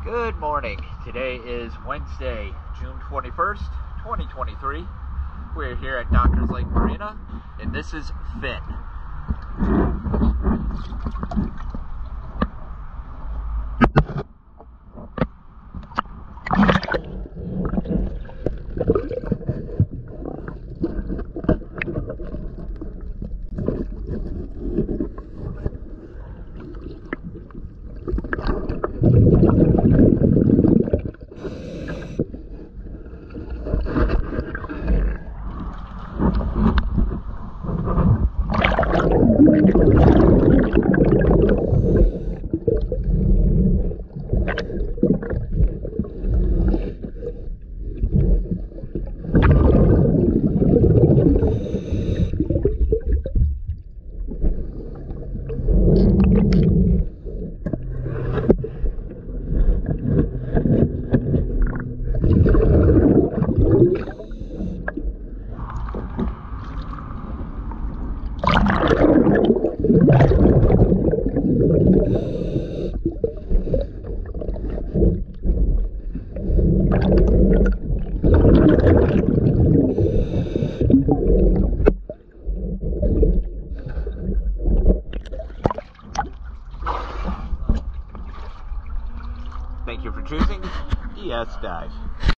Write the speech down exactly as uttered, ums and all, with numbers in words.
Good morning. Today is Wednesday, June twenty-first, twenty twenty-three. We're here at Doctors Lake Marina, and this is Finn. Thank you for choosing E S Dive.